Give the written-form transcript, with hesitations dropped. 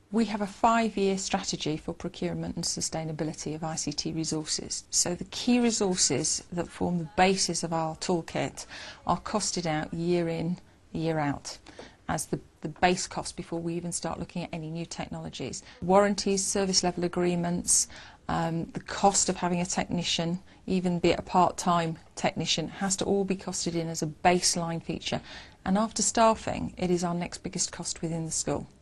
We have a 5-year strategy for procurement and sustainability of ICT resources. So the key resources that form the basis of our toolkit are costed out year in, year out as the base cost before we even start looking at any new technologies. Warranties, service level agreements, the cost of having a technician, even be it a part-time technician, has to all be costed in as a baseline feature. And after staffing, it is our next biggest cost within the school.